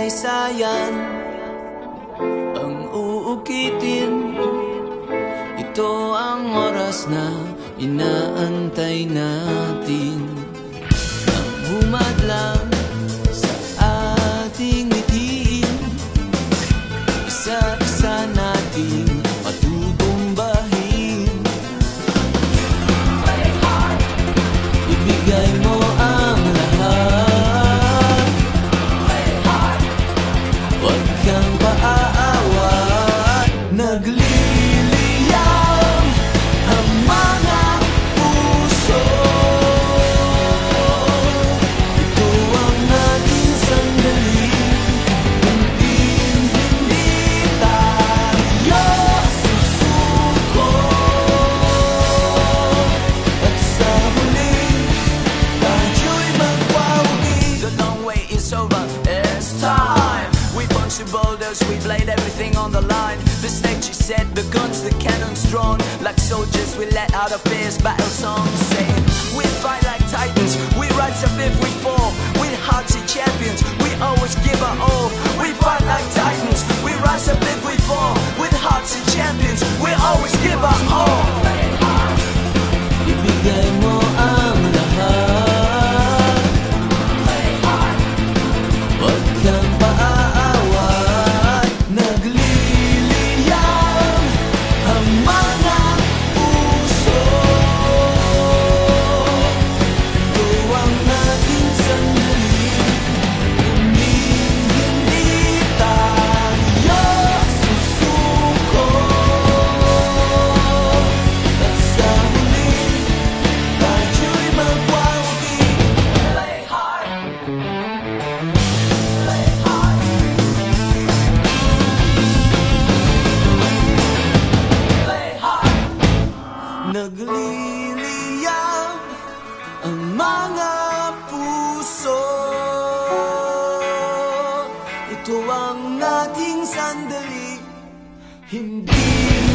kasaysayan ang uukitin. Ito ang oras na inaantay natin, ang humadlang sa ating ngitiin. Isa-isa nating patutumbahin. Ibigay mo ang lahat, huwag kang paaawat. Nagliliyam ang mga puso. Ito ang ating sandali, hindi tayo susuko. At sa huli, tayo'y magwawagi. The long wait is over, it's time. We punched the boulders, we laid everything on the line. The stage is set, the guns, the cannons drawn. Like soldiers, we let out a fierce battle song, saying we fight like titans, we rise up if we fall. We're hearty champions, we always give our all. We fight like titans, we rise up if we fall. With hearts and champions, we always give our all. Ibigay mo ang lahat, huwag kang paaawat. Nagliliyam ang mga puso. Ito ang ating sandali, hindi tayo susuko. At sa huli, tayo'y magwawagi. Play hard, play hard, play hard. Nagliliyam ang mga puso. Ito ang ating sandali, hindi